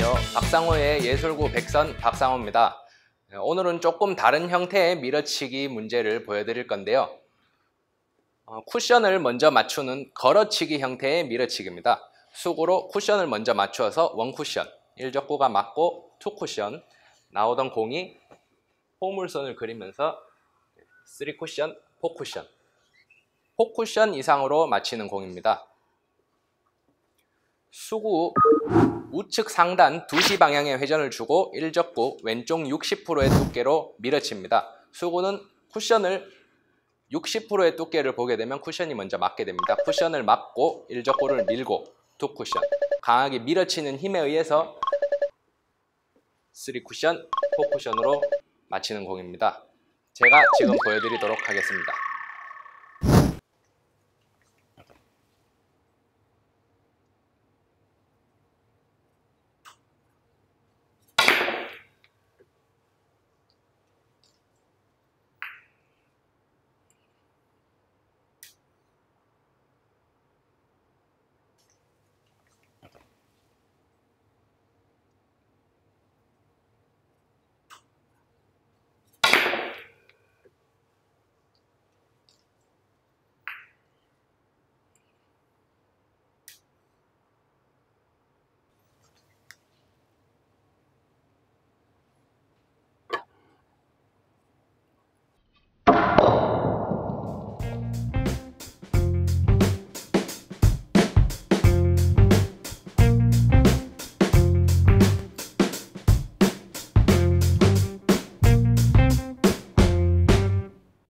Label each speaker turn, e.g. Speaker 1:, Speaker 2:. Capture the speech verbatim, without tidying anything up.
Speaker 1: 안녕하세요. 박상호의 예술구 백선 박상호입니다. 오늘은 조금 다른 형태의 밀어치기 문제를 보여드릴 건데요. 어, 쿠션을 먼저 맞추는 걸어치기 형태의 밀어치기입니다. 수구로 쿠션을 먼저 맞추어서 일 쿠션, 일 적구가 맞고 이 쿠션, 나오던 공이 포물선을 그리면서 삼 쿠션, 사 쿠션, 사 쿠션 이상으로 맞히는 공입니다. 수구 우측 상단 두 시 방향의 회전을 주고 일 적구 왼쪽 육십 퍼센트의 두께로 밀어칩니다. 수구는 쿠션을 육십 퍼센트의 두께를 보게 되면 쿠션이 먼저 맞게 됩니다. 쿠션을 맞고 일 적구를 밀고 이 쿠션, 강하게 밀어치는 힘에 의해서 삼 쿠션, 사 쿠션으로 맞히는 공입니다. 제가 지금 보여드리도록 하겠습니다.